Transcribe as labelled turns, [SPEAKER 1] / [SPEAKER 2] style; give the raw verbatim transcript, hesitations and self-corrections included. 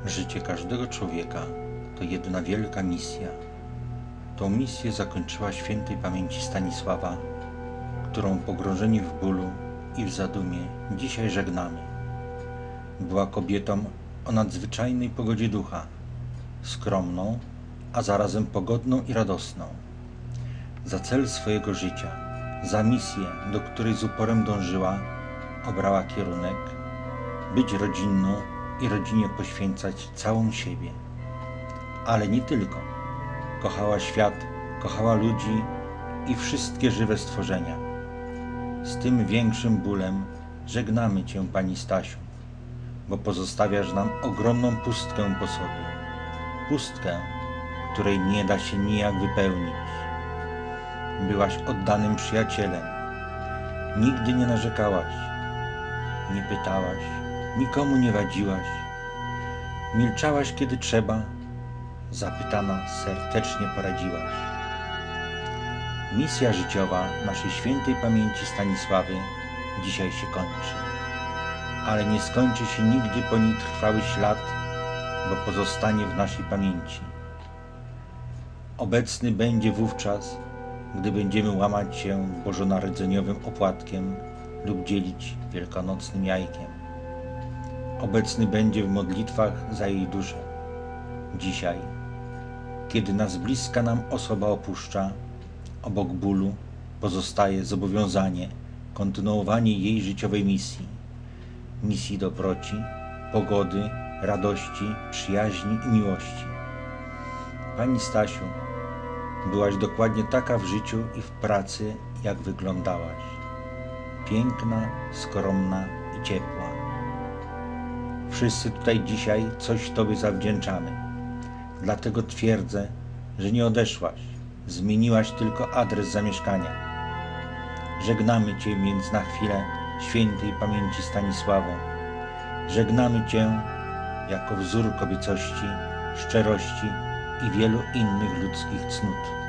[SPEAKER 1] Życie każdego człowieka to jedna wielka misja. Tą misję zakończyła świętej pamięci Stanisława, którą pogrążeni w bólu i w zadumie dzisiaj żegnamy. Była kobietą o nadzwyczajnej pogodzie ducha, skromną, a zarazem pogodną i radosną. Za cel swojego życia, za misję, do której z uporem dążyła, obrała kierunek być rodzinną i rodzinie poświęcać całą siebie. Ale nie tylko. Kochała świat, kochała ludzi i wszystkie żywe stworzenia. Z tym większym bólem żegnamy Cię, Pani Stasiu, bo pozostawiasz nam ogromną pustkę po sobie. Pustkę, której nie da się nijak wypełnić. Byłaś oddanym przyjacielem. Nigdy nie narzekałaś, nie pytałaś, nikomu nie wadziłaś. Milczałaś, kiedy trzeba, zapytana serdecznie poradziłaś. Misja życiowa naszej świętej pamięci Stanisławy dzisiaj się kończy, ale nie skończy się nigdy po niej trwały ślad, bo pozostanie w naszej pamięci. Obecny będzie wówczas, gdy będziemy łamać się bożonarodzeniowym opłatkiem lub dzielić wielkanocnym jajkiem. Obecny będzie w modlitwach za jej duszę. Dzisiaj, kiedy nas bliska nam osoba opuszcza, obok bólu pozostaje zobowiązanie kontynuowanie jej życiowej misji. Misji dobroci, pogody, radości, przyjaźni i miłości. Pani Stasiu, byłaś dokładnie taka w życiu i w pracy, jak wyglądałaś. Piękna, skromna i ciepła. Wszyscy tutaj dzisiaj coś Tobie zawdzięczamy. Dlatego twierdzę, że nie odeszłaś, zmieniłaś tylko adres zamieszkania. Żegnamy Cię więc na chwilę świętej pamięci Stanisławo. Żegnamy Cię jako wzór kobiecości, szczerości i wielu innych ludzkich cnót.